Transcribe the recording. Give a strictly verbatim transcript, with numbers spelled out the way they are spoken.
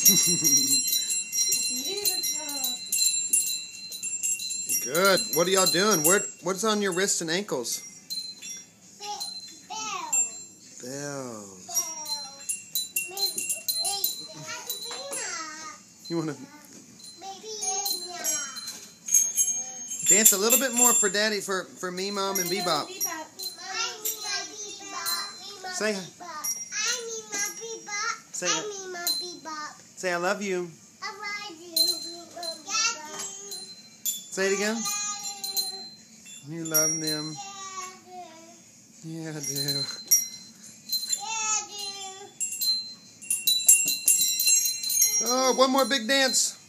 Good. What are y'all doing? Where, what's on your wrists and ankles? Bells. Bells. Bells. You want to dance a little bit more for Daddy, for, for me, Mom, and Bebop. Say hi. Say, say I love you. I love you. Say it again. You love them. Yeah, I do. Oh, one more big dance.